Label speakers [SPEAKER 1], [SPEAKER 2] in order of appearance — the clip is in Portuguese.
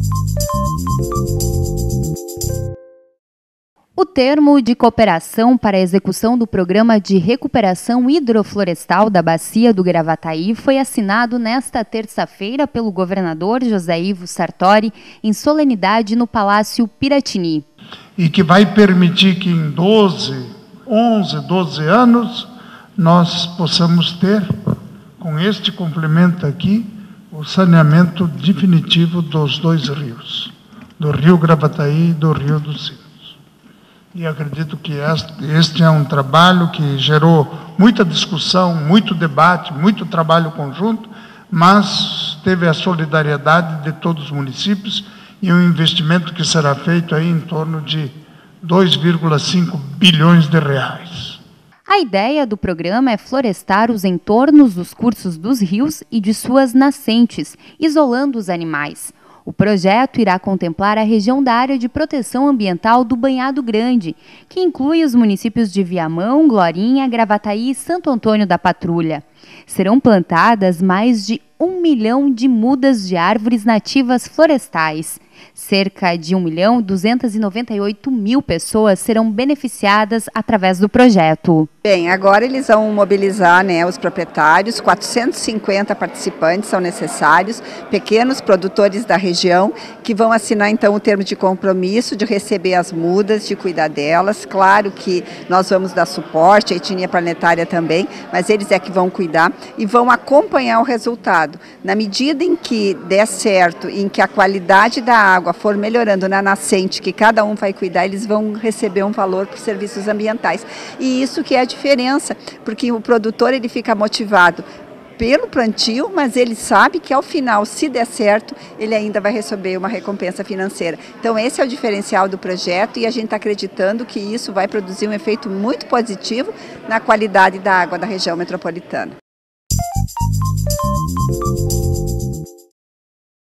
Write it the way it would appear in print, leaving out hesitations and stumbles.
[SPEAKER 1] O termo de cooperação para a execução do Programa de Recuperação Hidroflorestal da Bacia do Gravataí foi assinado nesta terça-feira pelo governador José Ivo Sartori em solenidade no Palácio Piratini.
[SPEAKER 2] E que vai permitir que em 12 anos nós possamos ter, com este complemento aqui, o saneamento definitivo dos dois rios, do Rio Gravataí e do Rio dos Sinos. E acredito que este é um trabalho que gerou muita discussão, muito debate, muito trabalho conjunto, mas teve a solidariedade de todos os municípios e um investimento que será feito aí em torno de 2,5 bilhões de reais.
[SPEAKER 1] A ideia do programa é florestar os entornos dos cursos dos rios e de suas nascentes, isolando os animais. O projeto irá contemplar a região da área de proteção ambiental do Banhado Grande, que inclui os municípios de Viamão, Glorinha, Gravataí e Santo Antônio da Patrulha. Serão plantadas mais de 1 milhão de mudas de árvores nativas florestais. Cerca de 1.298.000 pessoas serão beneficiadas através do projeto.
[SPEAKER 3] Bem, agora eles vão mobilizar, os proprietários, 450 participantes são necessários, pequenos produtores da região, que vão assinar então o termo de compromisso de receber as mudas, de cuidar delas. Claro que nós vamos dar suporte, a etnia planetária também, mas eles é que vão cuidar e vão acompanhar o resultado. Na medida em que der certo, em que a qualidade da água for melhorando na nascente, que cada um vai cuidar, eles vão receber um valor por serviços ambientais. E isso que é a diferença, porque o produtor ele fica motivado pelo plantio, mas ele sabe que ao final, se der certo, ele ainda vai receber uma recompensa financeira. Então esse é o diferencial do projeto e a gente está acreditando que isso vai produzir um efeito muito positivo na qualidade da água da região metropolitana.